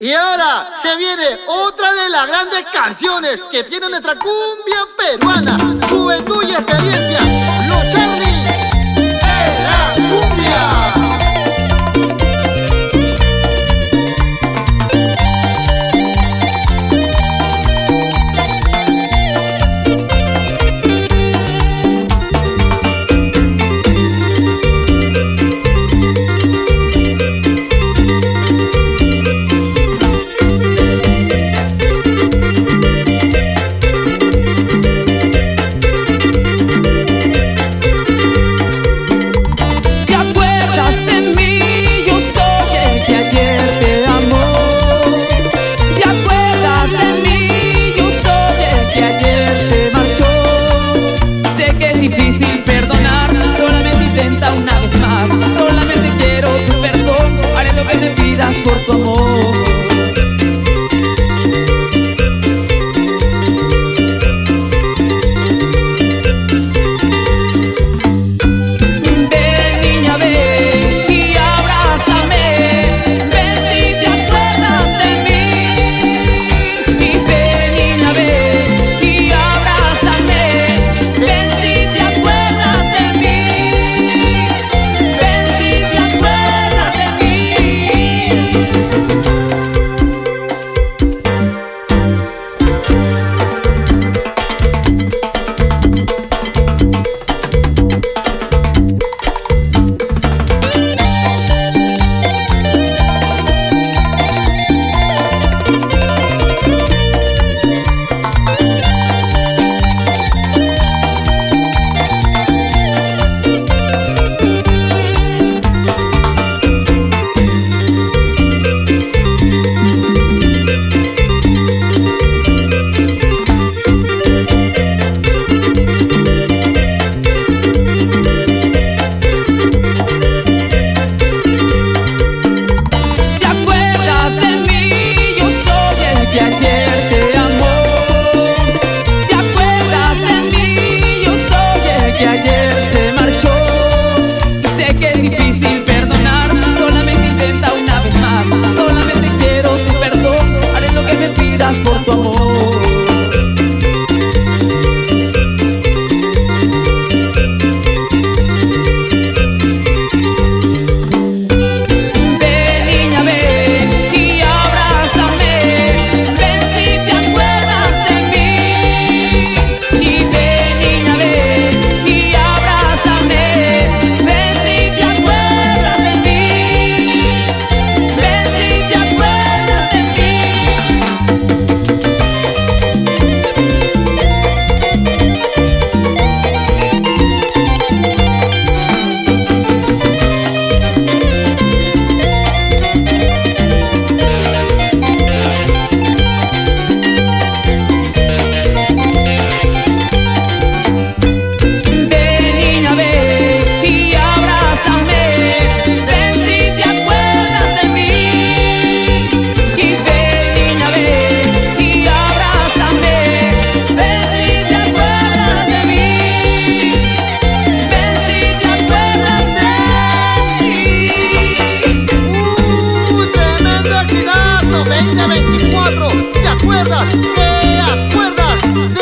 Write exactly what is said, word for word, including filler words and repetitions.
Y ahora se viene otra de las grandes canciones que tiene nuestra cumbia peruana. Juventud y experiencia, los Charlies de la cumbia. Por tu amor. Ven, niña, ven y abrázame. Ven si te acuerdas de mí. Y ven, niña, ven y abrázame. Ven si te acuerdas de mí. Ven si te acuerdas de mí. Por tu amor. Ven, niña, ven y abrázame. Ven si te acuerdas de mí. Y ven, niña, ven y abrázame. Ven si te acuerdas de mí. Ven si te acuerdas de mí. veinte veinticuatro, ¿te acuerdas? ¿Te acuerdas de